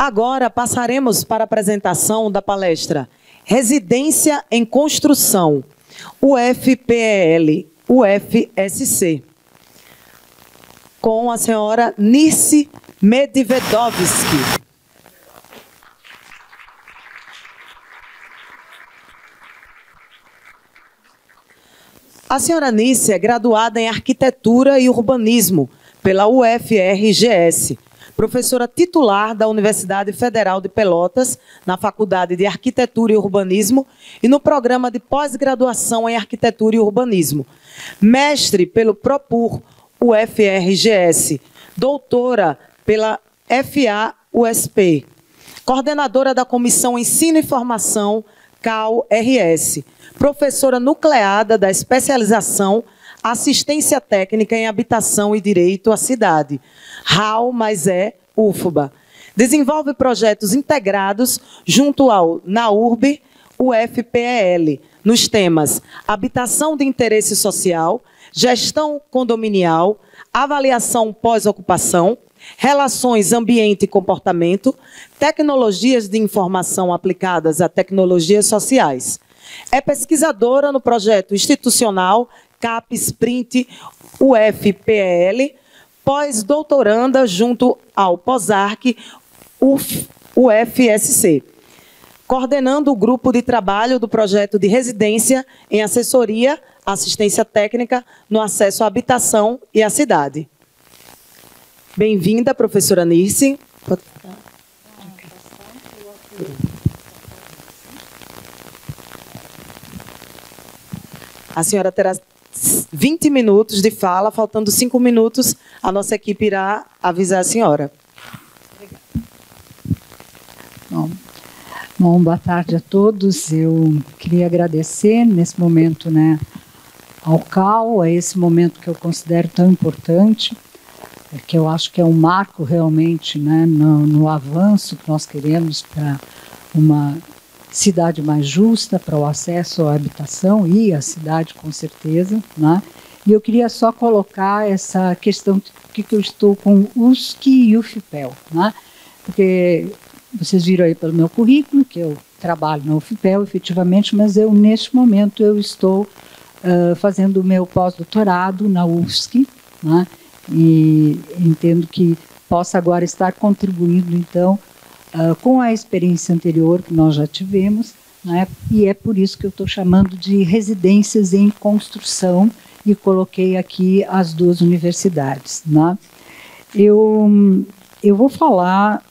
Agora passaremos para a apresentação da palestra Residência em Construção, UFPEL, UFSC, com a senhora Nirce Medvedovsky. A senhora Nirce é graduada em Arquitetura e Urbanismo pela UFRGS, professora titular da Universidade Federal de Pelotas, na Faculdade de Arquitetura e Urbanismo e no programa de pós-graduação em Arquitetura e Urbanismo. Mestre pelo PROPUR UFRGS, doutora pela FAUSP, coordenadora da Comissão Ensino e Formação CAU-RS, professora nucleada da especialização Assistência Técnica em Habitação e Direito à Cidade, RAU mais UFBA. Desenvolve projetos integrados junto ao NAURB, UFPEL, nos temas Habitação de Interesse Social, Gestão Condominial, Avaliação Pós-Ocupação, Relações Ambiente e Comportamento, Tecnologias de Informação aplicadas a tecnologias sociais. É pesquisadora no projeto institucional CAPES-Print UFPEL, pós-doutoranda junto ao POSARC UFSC, coordenando o grupo de trabalho do projeto de residência em assessoria, assistência técnica no acesso à habitação e à cidade. Bem-vinda, professora Nirce. A senhora terá 20 minutos de fala, faltando 5 minutos, a nossa equipe irá avisar a senhora. Bom, boa tarde a todos. Eu queria agradecer nesse momento, ao CAU, a esse momento que eu considero tão importante, que eu acho que é um marco realmente, no avanço que nós queremos para uma cidade mais justa, para o acesso à habitação e à cidade, com certeza. E eu queria só colocar essa questão que eu estou com USC e UFPEL, porque vocês viram aí pelo meu currículo que eu trabalho na UFPEL, efetivamente, mas neste momento, eu estou fazendo o meu pós-doutorado na USC, e entendo que possa agora estar contribuindo, então, com a experiência anterior que nós já tivemos, e é por isso que eu estou chamando de residências em construção e coloquei aqui as duas universidades. Eu vou falar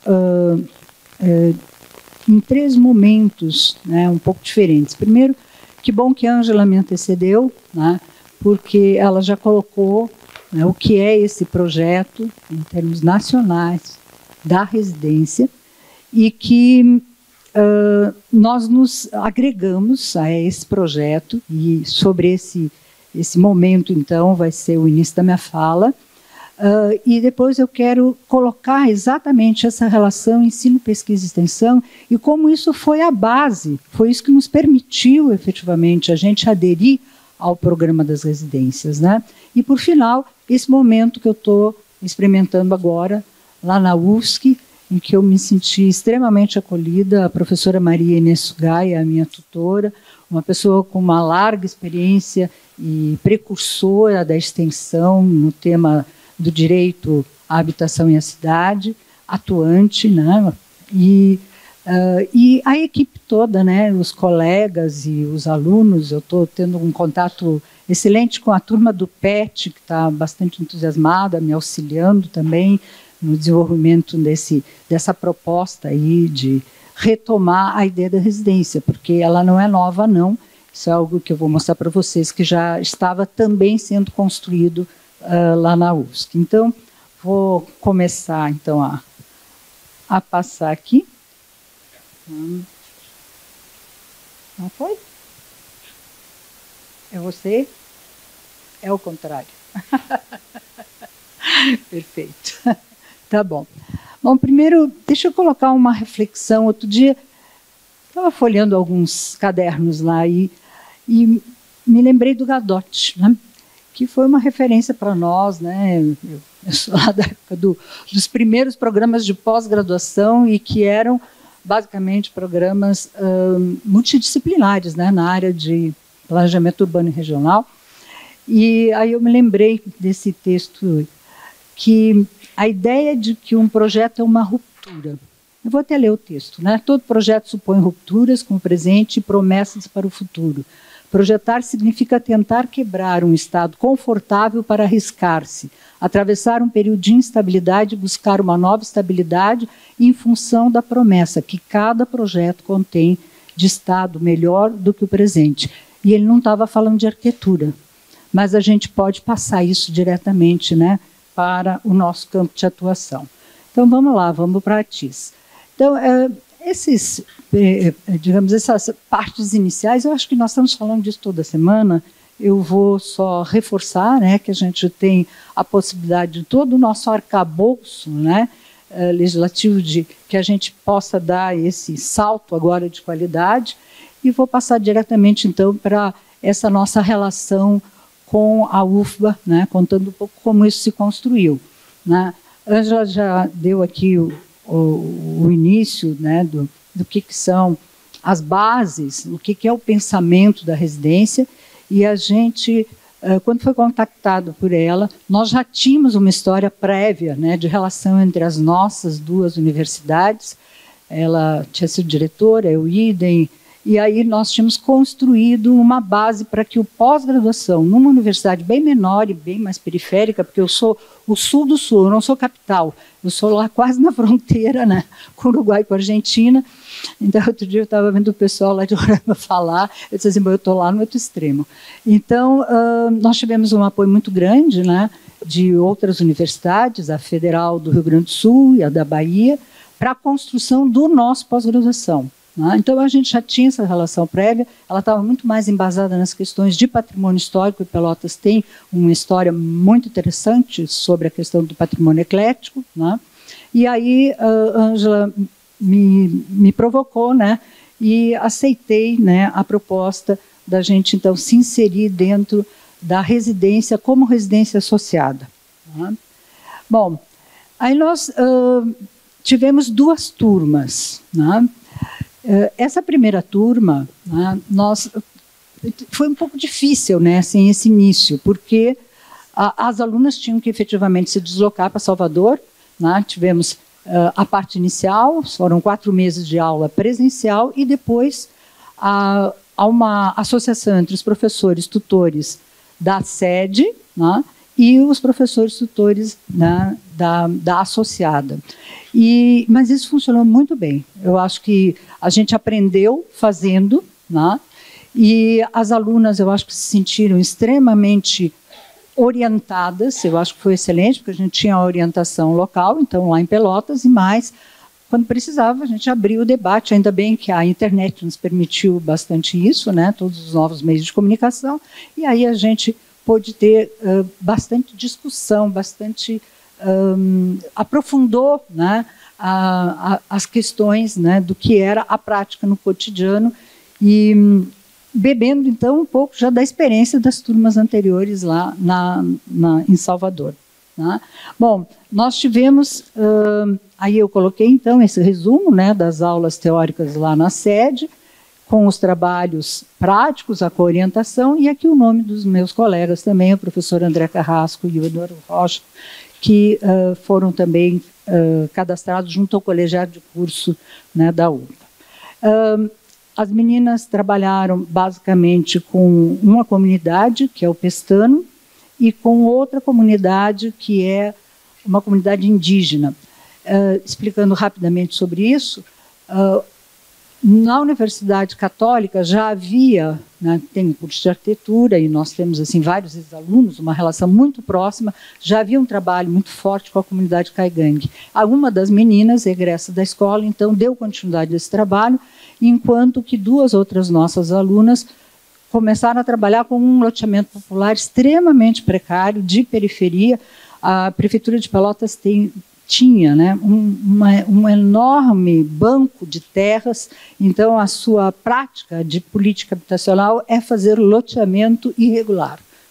em 3 momentos um pouco diferentes. Primeiro, que bom que a Ângela me antecedeu, porque ela já colocou o que é esse projeto em termos nacionais da residência, e que nós nos agregamos a esse projeto, e sobre esse momento, então, vai ser o início da minha fala, e depois eu quero colocar exatamente essa relação ensino, pesquisa e extensão, e como isso foi a base, foi isso que nos permitiu, efetivamente, a gente aderir ao programa das residências. E, por final, esse momento que eu estou experimentando agora, lá na USC, em que eu me senti extremamente acolhida. A professora Maria Inês Sugay, a minha tutora, uma pessoa com uma larga experiência e precursora da extensão no tema do direito à habitação e à cidade, atuante, e a equipe toda, os colegas e os alunos. Eu estou tendo um contato excelente com a turma do PET, que está bastante entusiasmada, me auxiliando também no desenvolvimento dessa proposta aí de retomar a ideia da residência, porque ela não é nova, não. Isso é algo que eu vou mostrar para vocês, que já estava também sendo construído lá na USC. Então, vou começar, então, a passar aqui. Não foi? É você? É o contrário. Perfeito. Tá bom. Bom, primeiro, deixa eu colocar uma reflexão. Outro dia, estava folheando alguns cadernos lá e me lembrei do Gadot, que foi uma referência para nós, né? Eu sou lá da época dos primeiros programas de pós-graduação e que eram basicamente programas multidisciplinares, né, na área de planejamento urbano e regional. E aí eu me lembrei desse texto, que a ideia de que um projeto é uma ruptura. Eu vou até ler o texto, né? Todo projeto supõe rupturas com o presente e promessas para o futuro. Projetar significa tentar quebrar um estado confortável para arriscar-se, atravessar um período de instabilidade e buscar uma nova estabilidade em função da promessa que cada projeto contém de estado melhor do que o presente. E ele não estava falando de arquitetura, mas a gente pode passar isso diretamente, né, para o nosso campo de atuação. Então, vamos lá, vamos para a TIS. Então, digamos, essas partes iniciais, eu acho que nós estamos falando disso toda semana. Eu vou só reforçar, né, que a gente tem a possibilidade de todo o nosso arcabouço, né, legislativo, de que a gente possa dar esse salto agora de qualidade, e vou passar diretamente, então, para essa nossa relação com a UFBA, né, contando um pouco como isso se construiu, né. Ângela já deu aqui o início, né, do que são as bases, o que é o pensamento da residência, e a gente, quando foi contactado por ela, nós já tínhamos uma história prévia, né, de relação entre as nossas duas universidades. Ela tinha sido diretora, eu idem, e aí nós tínhamos construído uma base para que o pós-graduação, numa universidade bem menor e bem mais periférica, porque eu sou o sul do sul, eu não sou capital, eu sou lá quase na fronteira, né, com o Uruguai e com a Argentina. Então, outro dia eu estava vendo o pessoal lá de Roraima falar, eu disse assim, eu estou lá no outro extremo. Então, nós tivemos um apoio muito grande, né, de outras universidades, a Federal do Rio Grande do Sul e a da Bahia, para a construção do nosso pós-graduação. Então, a gente já tinha essa relação prévia, ela estava muito mais embasada nas questões de patrimônio histórico, e Pelotas tem uma história muito interessante sobre a questão do patrimônio eclético, né? E aí, Ângela me provocou, né? E aceitei, né, a proposta da gente, então, se inserir dentro da residência como residência associada. Né? Bom, aí nós tivemos duas turmas, né? Essa primeira turma, né, foi um pouco difícil, né, assim, esse início, porque as alunas tinham que efetivamente se deslocar para Salvador, né, tivemos a parte inicial, foram 4 meses de aula presencial, e depois há uma associação entre os professores tutores da sede, né, e os professores tutores, né, da associada. Mas isso funcionou muito bem. Eu acho que a gente aprendeu fazendo, né, e as alunas, eu acho que se sentiram extremamente orientadas, eu acho que foi excelente, porque a gente tinha a orientação local, então lá em Pelotas, e mais, quando precisava, a gente abriu o debate, ainda bem que a internet nos permitiu bastante isso, né, todos os novos meios de comunicação, e aí a gente pôde ter bastante discussão, bastante aprofundou, né, as questões, né, do que era a prática no cotidiano, e bebendo, então, um pouco já da experiência das turmas anteriores lá em Salvador. Né? Bom, nós tivemos, aí eu coloquei, então, esse resumo, né, das aulas teóricas lá na sede, com os trabalhos práticos, a coorientação, e aqui o nome dos meus colegas também, o professor André Carrasco e o Eduardo Rocha, que foram também cadastrados junto ao colegiado de curso, né, da UFBA. As meninas trabalharam basicamente com uma comunidade, que é o Pestano, e com outra comunidade, que é uma comunidade indígena. Explicando rapidamente sobre isso, na Universidade Católica já havia, né, tem um curso de arquitetura, e nós temos assim, vários ex-alunos, uma relação muito próxima, já havia um trabalho muito forte com a comunidade caigangue. Uma das meninas, egressa da escola, então deu continuidade a esse trabalho, enquanto que 2 outras nossas alunas começaram a trabalhar com um loteamento popular extremamente precário, de periferia. A Prefeitura de Pelotas tinha, né, um enorme banco de terras, então a sua prática de política habitacional é fazer loteamento irregular.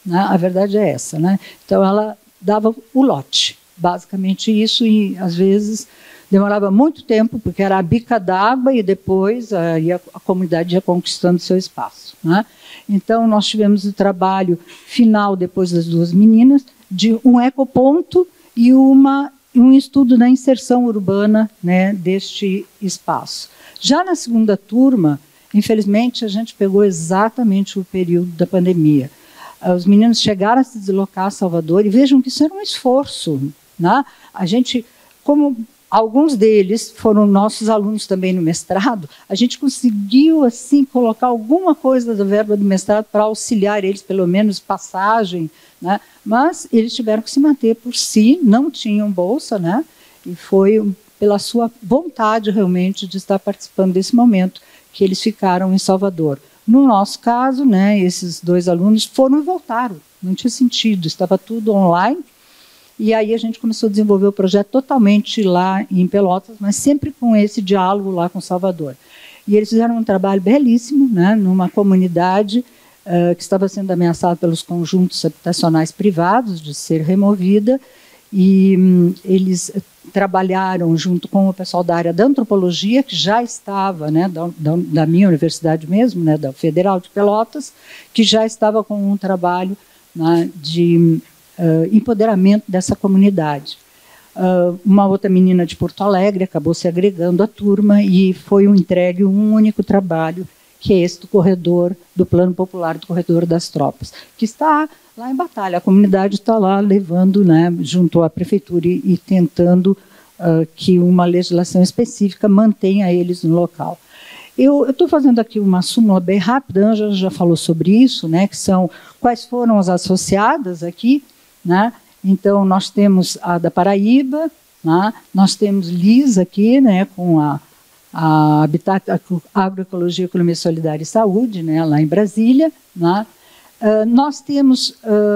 né? A verdade é essa, né? Então, ela dava o lote, basicamente isso, e às vezes demorava muito tempo, porque era a bica d'água e depois a comunidade ia conquistando seu espaço, né? Então, nós tivemos o trabalho final, depois das duas meninas, de um ecoponto e um estudo da inserção urbana, né, deste espaço. Já na segunda turma, infelizmente, a gente pegou exatamente o período da pandemia. Os meninos chegaram a se deslocar a Salvador e vejam que isso era um esforço, né? A gente, como alguns deles foram nossos alunos também no mestrado, a gente conseguiu assim colocar alguma coisa da verba do mestrado para auxiliar eles, pelo menos passagem, né? Mas eles tiveram que se manter por si, não tinham bolsa, né? E foi pela sua vontade realmente de estar participando desse momento que eles ficaram em Salvador. No nosso caso, né, esses dois alunos foram e voltaram, não tinha sentido, estava tudo online. E aí a gente começou a desenvolver o projeto totalmente lá em Pelotas, mas sempre com esse diálogo lá com Salvador. E eles fizeram um trabalho belíssimo, né, numa comunidade que estava sendo ameaçada pelos conjuntos habitacionais privados de ser removida, e eles trabalharam junto com o pessoal da área da antropologia, que já estava, né, da minha universidade mesmo, né, da Federal de Pelotas, que já estava com um trabalho, né, de empoderamento dessa comunidade. Uma outra menina de Porto Alegre acabou se agregando à turma e foi entregue um único trabalho, que é esse do corredor, do Plano Popular do Corredor das Tropas, que está lá em batalha. A comunidade está lá levando, né, junto à prefeitura e tentando que uma legislação específica mantenha eles no local. Eu estou fazendo aqui uma súmula bem rápida, a Ângela já falou sobre isso, né, que são quais foram as associadas aqui, né? Então, nós temos a da Paraíba, né? Nós temos LIS aqui, né, com a Agroecologia, Economia Solidária e Saúde, né, lá em Brasília, né? Nós temos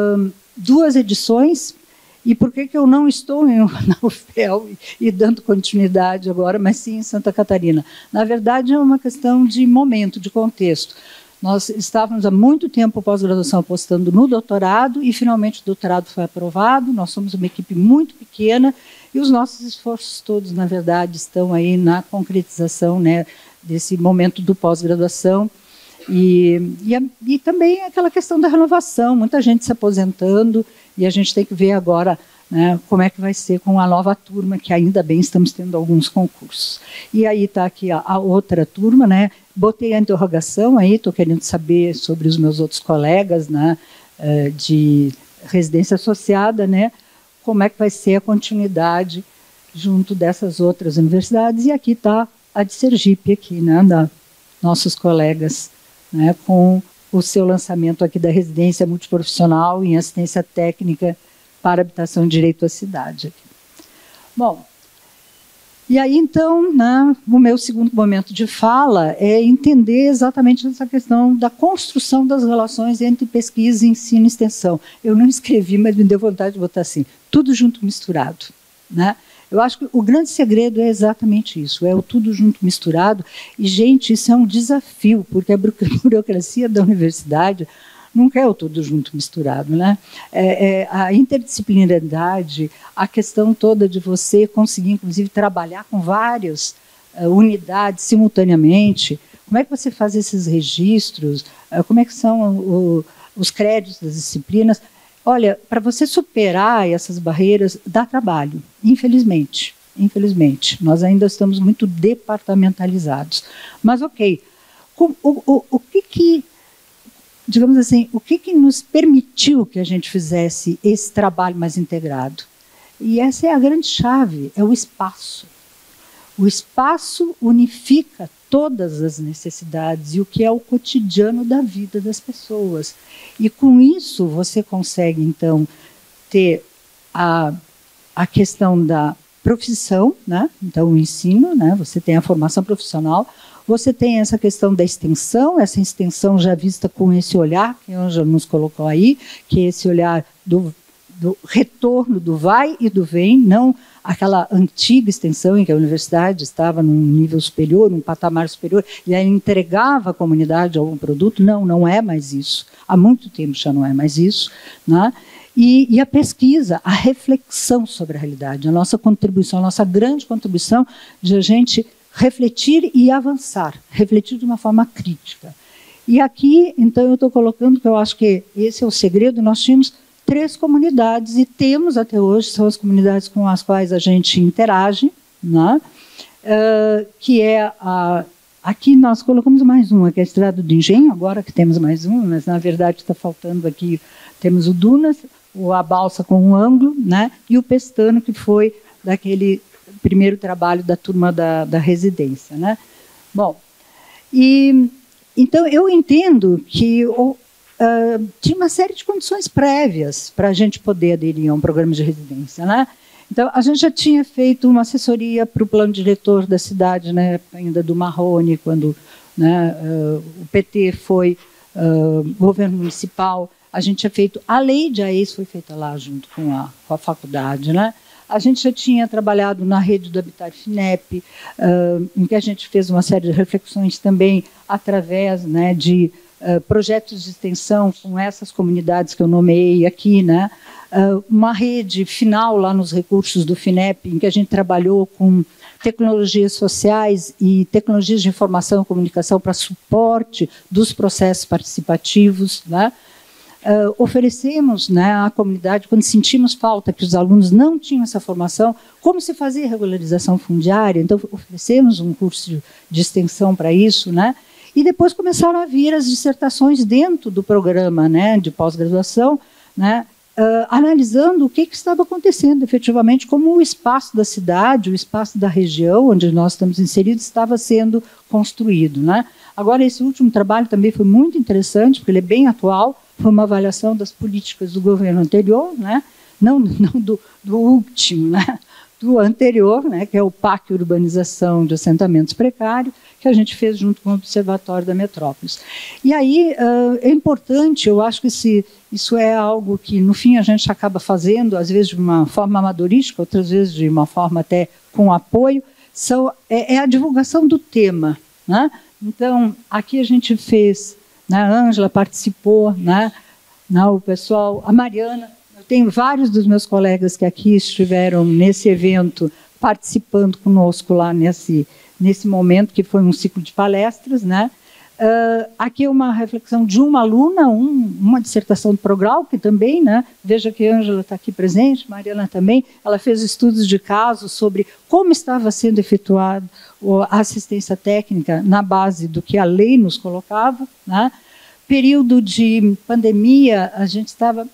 2 edições, e por que eu não estou na UFPEL e dando continuidade agora, mas sim em Santa Catarina? Na verdade, é uma questão de momento, de contexto. Nós estávamos há muito tempo pós-graduação apostando no doutorado e finalmente o doutorado foi aprovado. Nós somos uma equipe muito pequena e os nossos esforços todos, na verdade, estão aí na concretização, né, desse momento do pós-graduação. E também aquela questão da renovação, muita gente se aposentando e a gente tem que ver agora, né, como é que vai ser com a nova turma, que ainda bem estamos tendo alguns concursos. E aí está aqui a outra turma, né? Botei a interrogação aí, estou querendo saber sobre os meus outros colegas, né, de residência associada, né, como é que vai ser a continuidade junto dessas outras universidades. E aqui está a de Sergipe, aqui, né, da nossos colegas, né, com o seu lançamento aqui da residência multiprofissional em assistência técnica para habitação e direito à cidade. Bom, e aí, então, né, o meu segundo momento de fala é entender exatamente essa questão da construção das relações entre pesquisa, ensino e extensão. Eu não escrevi, mas me deu vontade de botar assim, tudo junto misturado, né? Eu acho que o grande segredo é exatamente isso, é o tudo junto misturado. E, gente, isso é um desafio, porque a burocracia da universidade não quer o tudo junto misturado, né? A interdisciplinaridade, a questão toda de você conseguir, inclusive, trabalhar com várias unidades simultaneamente. Como é que você faz esses registros? Como é que são os créditos das disciplinas? Olha, para você superar essas barreiras, dá trabalho, infelizmente. Infelizmente, nós ainda estamos muito departamentalizados. Mas, ok, o que digamos assim, o que nos permitiu que a gente fizesse esse trabalho mais integrado? E essa é a grande chave, é o espaço. O espaço unifica todas as necessidades e o que é o cotidiano da vida das pessoas. E com isso você consegue, então, ter a questão da profissão, né? Então o ensino, né? Você tem a formação profissional, você tem essa questão da extensão, essa extensão já vista com esse olhar, que a Ângela nos colocou aí, que é esse olhar do retorno do vai e do vem, não aquela antiga extensão em que a universidade estava num nível superior, num patamar superior, e aí entregava à comunidade algum produto. Não, não é mais isso. Há muito tempo já não é mais isso, né? E a pesquisa, a reflexão sobre a realidade, a nossa contribuição, a nossa grande contribuição de a gente refletir e avançar, refletir de uma forma crítica. E aqui, então, eu estou colocando que eu acho que esse é o segredo. Nós tínhamos 3 comunidades, e temos até hoje, são as comunidades com as quais a gente interage, né? Que é aqui nós colocamos mais uma, que é a Estrada do Engenho, agora que temos mais uma, mas na verdade está faltando aqui, temos o Dunas, a balsa com um ângulo, né? E o Pestano, que foi daquele primeiro trabalho da turma da residência, né? Bom, então eu entendo que tinha uma série de condições prévias para a gente poder aderir a um programa de residência, né? Então, a gente já tinha feito uma assessoria para o plano diretor da cidade, né, ainda do Marrone, quando, né, o PT foi governo municipal. A gente tinha feito, a lei de AES foi feita lá junto com a faculdade, né? A gente já tinha trabalhado na rede do Habitat FINEP, em que a gente fez uma série de reflexões também através, né, de projetos de extensão com essas comunidades que eu nomeei aqui, né? Uma rede final lá nos recursos do FINEP, em que a gente trabalhou com tecnologias sociais e tecnologias de informação e comunicação para suporte dos processos participativos, né? Oferecemos, né, à comunidade, quando sentimos falta, que os alunos não tinham essa formação, como se fazia regularização fundiária. Então, oferecemos um curso de extensão para isso, né? E depois começaram a vir as dissertações dentro do programa, né, de pós-graduação, né, analisando o que estava acontecendo efetivamente, como o espaço da cidade, o espaço da região onde nós estamos inseridos estava sendo construído, né? Agora, esse último trabalho também foi muito interessante, porque ele é bem atual, foi uma avaliação das políticas do governo anterior, né? Não do último, né? Do anterior, né? Que é o PAC Urbanização de Assentamentos Precários, que a gente fez junto com o Observatório da Metrópolis. E aí é importante, eu acho que isso é algo que, no fim, a gente acaba fazendo, às vezes de uma forma amadorística, outras vezes de uma forma até com apoio, é a divulgação do tema, né? Então, aqui a gente fez, né, a Ângela participou, né, o pessoal, a Mariana, eu tenho vários dos meus colegas que aqui estiveram nesse evento participando conosco lá nesse momento, que foi um ciclo de palestras, né? Aqui é uma reflexão de uma aluna, uma dissertação do Progral, que também, né, veja que a Ângela está aqui presente, Mariana também, ela fez estudos de caso sobre como estava sendo efetuada a assistência técnica na base do que a lei nos colocava, né? Período de pandemia, a gente estava,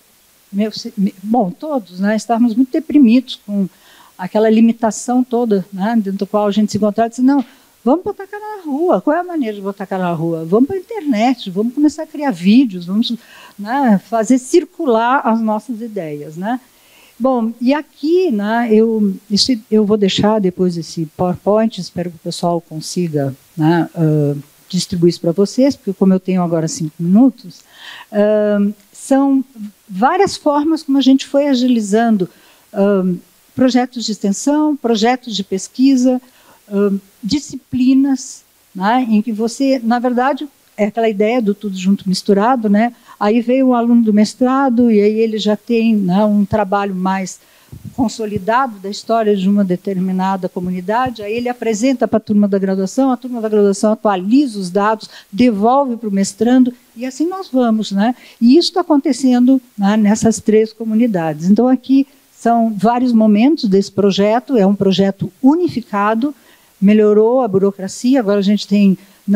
todos, né, estávamos muito deprimidos com aquela limitação toda, né, dentro do qual a gente se encontrava, disse, não, vamos botar cara na rua. Qual é a maneira de botar cara na rua? Vamos para a internet, vamos começar a criar vídeos, vamos, né, fazer circular as nossas ideias, né? Bom, e aqui, né, eu vou deixar depois esse PowerPoint, espero que o pessoal consiga, né, distribuir isso para vocês, porque como eu tenho agora 5 minutos, são várias formas como a gente foi agilizando projetos de extensão, projetos de pesquisa, disciplinas, né, em que você, na verdade, é aquela ideia do tudo junto misturado, né? Aí veio o aluno do mestrado e aí ele já tem, né, um trabalho mais consolidado da história de uma determinada comunidade, aí ele apresenta para a turma da graduação atualiza os dados, devolve para o mestrando, e assim nós vamos, né? E isso está acontecendo, né, nessas 3 comunidades. Então, aqui são vários momentos desse projeto, é um projeto unificado, melhorou a burocracia, agora a gente tem,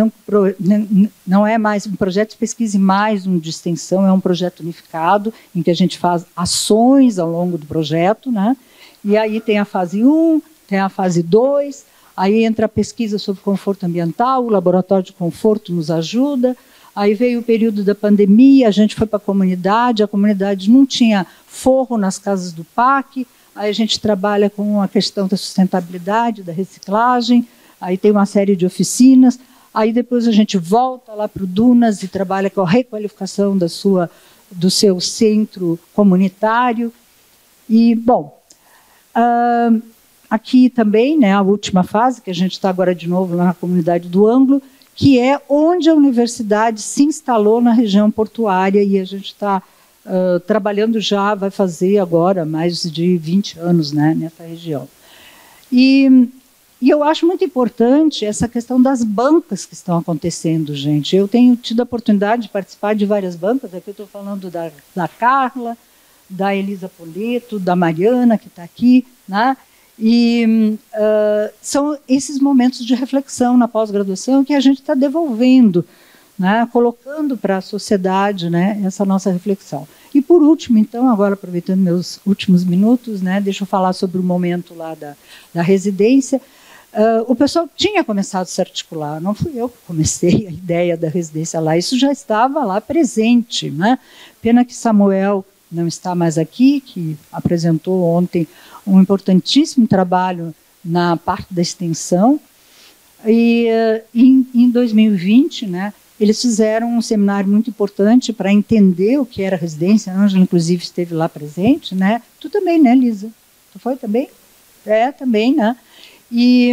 não é mais um projeto de pesquisa e mais um de extensão, é um projeto unificado, em que a gente faz ações ao longo do projeto, né? E aí tem a fase 1, tem a fase 2, aí entra a pesquisa sobre conforto ambiental, o laboratório de conforto nos ajuda, aí veio o período da pandemia, a gente foi para a comunidade não tinha forro nas casas do PAC, aí a gente trabalha com a questão da sustentabilidade, da reciclagem, aí tem uma série de oficinas, aí depois a gente volta lá para o Dunas e trabalha com a requalificação do seu centro comunitário. E, bom, aqui também, né, a última fase, que a gente está agora de novo lá na comunidade do Ângulo, que é onde a universidade se instalou na região portuária, e a gente está trabalhando já, vai fazer agora mais de 20 anos, né, nessa região. E eu acho muito importante essa questão das bancas que estão acontecendo, gente. Eu tenho tido a oportunidade de participar de várias bancas, aqui eu estou falando da Carla, da Elisa Poleto, da Mariana, que está aqui, né? E são esses momentos de reflexão na pós-graduação que a gente está devolvendo, né? Colocando para a sociedade, né, essa nossa reflexão. E, por último, então, agora aproveitando meus últimos minutos, né, deixa eu falar sobre o momento lá da residência. O pessoal tinha começado a se articular, não fui eu que comecei a ideia da residência lá, isso já estava lá presente, né? Pena que Samuel não está mais aqui, que apresentou ontem um importantíssimo trabalho na parte da extensão. E em 2020, né, eles fizeram um seminário muito importante para entender o que era residência. A Ângela, inclusive, esteve lá presente, né? Tu também, né, Lisa? Tu foi também? Também, né? E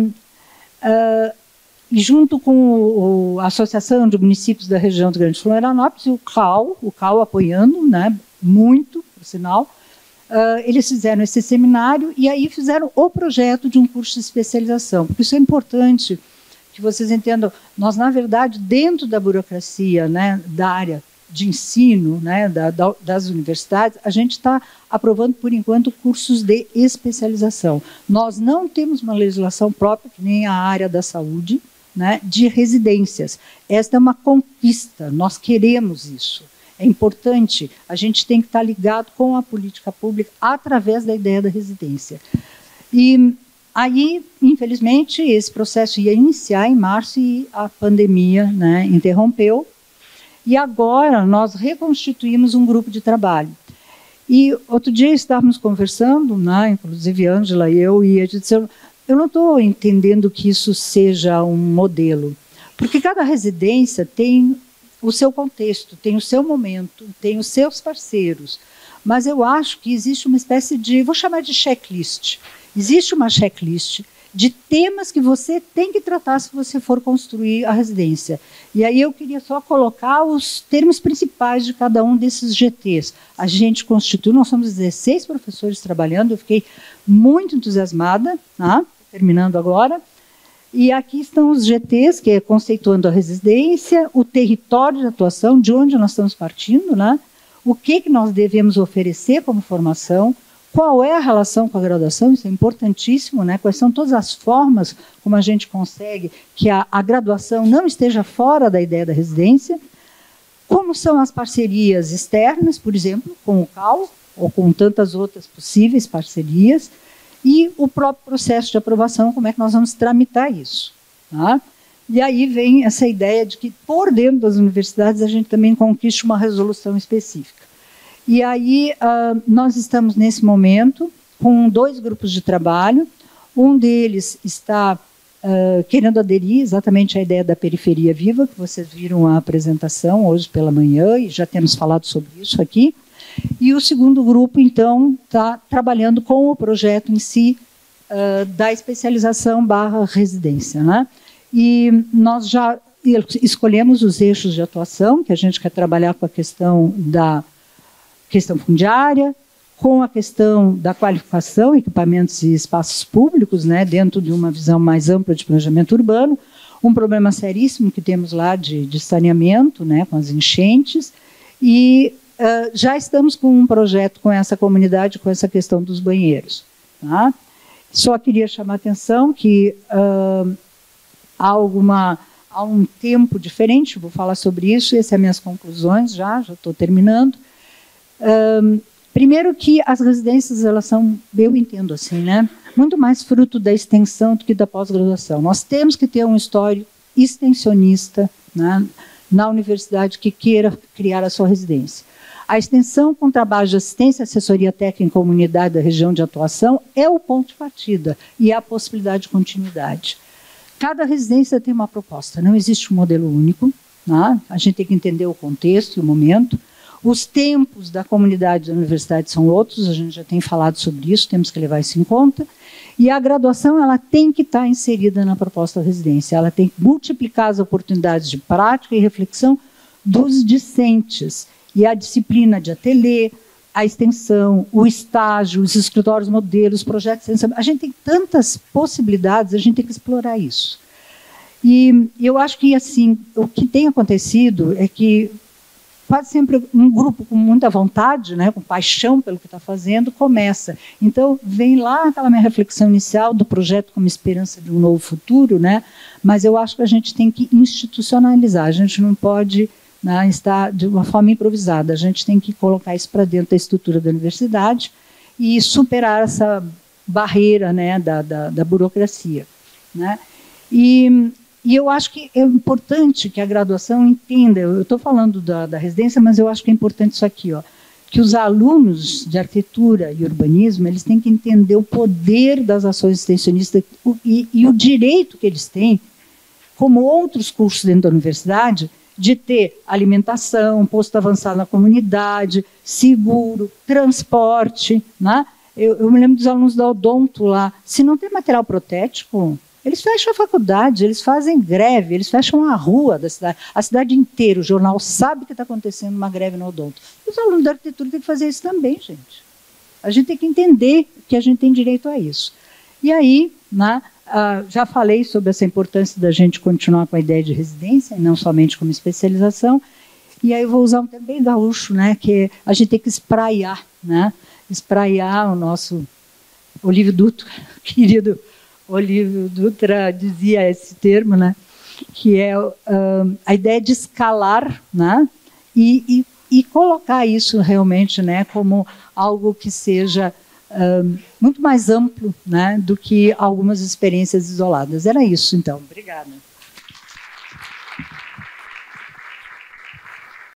junto com a Associação de Municípios da região do Grande Florianópolis, e o CAU apoiando, né, muito, por sinal, eles fizeram esse seminário e aí fizeram o projeto de um curso de especialização, porque isso é importante que vocês entendam. Nós, na verdade, dentro da burocracia, né, da área de ensino, né, das universidades, a gente está aprovando, por enquanto, cursos de especialização. Nós não temos uma legislação própria, que nem a área da saúde, né, de residências. Esta é uma conquista, nós queremos isso. É importante, a gente tem que estar ligado com a política pública através da ideia da residência. E aí, infelizmente, esse processo ia iniciar em março e a pandemia, né, interrompeu. E agora nós reconstituímos um grupo de trabalho. E outro dia estávamos conversando, né, inclusive Ângela e eu, e a gente disse, eu não estou entendendo que isso seja um modelo, porque cada residência tem o seu contexto, tem o seu momento, tem os seus parceiros, mas eu acho que existe uma espécie de, vou chamar de checklist, existe uma checklist de temas que você tem que tratar se você for construir a residência. E aí eu queria só colocar os termos principais de cada um desses GTs. A gente constitui, nós somos 16 professores trabalhando, eu fiquei muito entusiasmada, tá? Terminando agora. E aqui estão os GTs, que é conceituando a residência, o território de atuação, de onde nós estamos partindo, né? O que nós devemos oferecer como formação, qual é a relação com a graduação, isso é importantíssimo, né? Quais são todas as formas como a gente consegue que a graduação não esteja fora da ideia da residência, como são as parcerias externas, por exemplo, com o CAU, ou com tantas outras possíveis parcerias, e o próprio processo de aprovação, como é que nós vamos tramitar isso. Tá? E aí vem essa ideia de que, por dentro das universidades, a gente também conquiste uma resolução específica. E aí nós estamos, nesse momento, com 2 grupos de trabalho. Um deles está querendo aderir exatamente à ideia da periferia viva, que vocês viram a apresentação hoje pela manhã, e já temos falado sobre isso aqui. E o segundo grupo, então, está trabalhando com o projeto em si da especialização / residência, né? E nós já escolhemos os eixos de atuação, que a gente quer trabalhar com a questão da questão fundiária, com a questão da qualificação, equipamentos e espaços públicos, né, dentro de uma visão mais ampla de planejamento urbano, um problema seríssimo que temos lá de saneamento, né, com as enchentes, e já estamos com um projeto com essa comunidade, com essa questão dos banheiros. Tá? Só queria chamar a atenção que há um tempo diferente, vou falar sobre isso, essas são as minhas conclusões, já estou terminando. Primeiro que as residências, elas são, eu entendo assim, né, muito mais fruto da extensão do que da pós-graduação. Nós temos que ter um histórico extensionista, né, na universidade que queira criar a sua residência. A extensão com trabalho de assistência e assessoria técnica em comunidade da região de atuação é o ponto de partida e a possibilidade de continuidade. Cada residência tem uma proposta, não existe um modelo único, né? A gente tem que entender o contexto e o momento. Os tempos da comunidade da universidade são outros, a gente já tem falado sobre isso, temos que levar isso em conta. E a graduação ela tem que estar inserida na proposta da residência, ela tem que multiplicar as oportunidades de prática e reflexão dos discentes. E a disciplina de ateliê, a extensão, o estágio, os escritórios modelos, projetos de extensão. A gente tem tantas possibilidades, a gente tem que explorar isso. E eu acho que assim, o que tem acontecido é que quase sempre um grupo com muita vontade, né, com paixão pelo que está fazendo, começa. Então, vem lá aquela minha reflexão inicial do projeto como esperança de um novo futuro, né, mas eu acho que a gente tem que institucionalizar, a gente não pode, né, estar de uma forma improvisada, a gente tem que colocar isso para dentro da estrutura da universidade e superar essa barreira, né, da burocracia. Né. E eu acho que é importante que a graduação entenda, eu estou falando da residência, mas eu acho que é importante isso aqui, ó, que os alunos de arquitetura e urbanismo eles têm que entender o poder das ações extensionistas e o direito que eles têm, como outros cursos dentro da universidade, de ter alimentação, posto avançado na comunidade, seguro, transporte. Né? Eu me lembro dos alunos da Odonto lá, se não tem material protético, eles fecham a faculdade, eles fazem greve, eles fecham a rua da cidade, a cidade inteira, o jornal sabe que está acontecendo uma greve no Odonto. Os alunos da arquitetura têm que fazer isso também, gente. A gente tem que entender que a gente tem direito a isso. E aí, né, já falei sobre essa importância da gente continuar com a ideia de residência, e não somente como especialização, e aí eu vou usar um termo bem gaúcho, né, que a gente tem que espraiar, né, espraiar o nosso Olívio Dutra, querido Olívio Dutra dizia esse termo, né, que é a ideia de escalar, né, e colocar isso realmente, né, como algo que seja muito mais amplo, né, do que algumas experiências isoladas. Era isso, então. Obrigada.